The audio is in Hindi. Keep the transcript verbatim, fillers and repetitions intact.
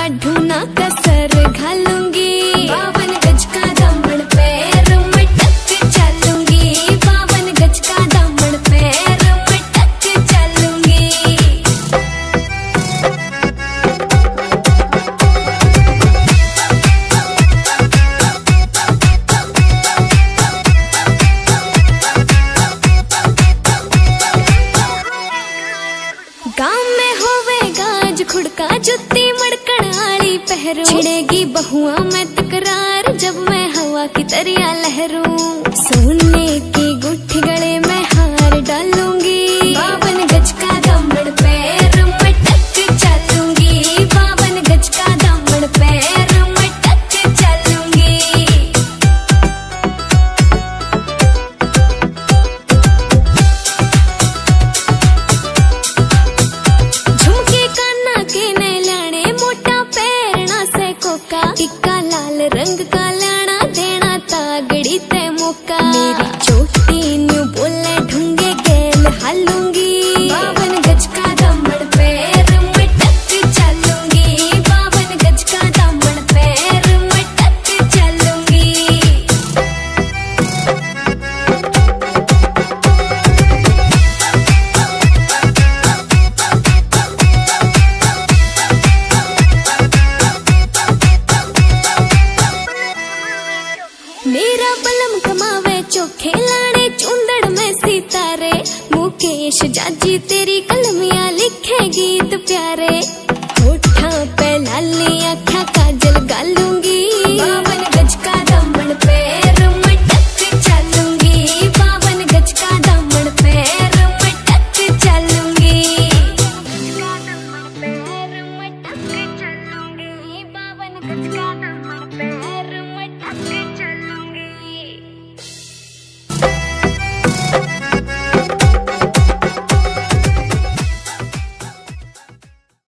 काढू ना कसर घालूंगी, बावन गज का दामन पैर में टक चलूंगी, बावन गज का दामन पैर में टक चलूंगी। गाँव में होवेगा आज खुड़का जुत्ती मड़कण आली पहरू, छिड़ेगी बहुआ में तकरार जब मैं हवा की तरिया लहरूं, सोने की गुट्ठी गले में हार डालूंगी, बावन गज का दामन पैर में टक चलूंगी, बावन गज का दामन पैर में टक चलूंगी। टिक्का लाल रंग का लाना देना तागड़ी ते मौका, मेरी चोटी न्यू बोले ढूंगे गेल हालूंगी, बावन गज का दामन पैर में टक चलूंगी, बावन गज का दामन पैर में टक चलूंगी। मेरा बलम कमावे चोखे लाने चूंदड़ में सितारे, मुकेश जाजी तेरी कलमिया लिखे गीत प्यारे, होठा पे लाली आँखा काजल गालूंगी, बावन गज का दामन पैर में टक चलूंगी, बावन गज का दामन पैर में टक चलूंगी, पैर में टक चलूंगी, बावन गज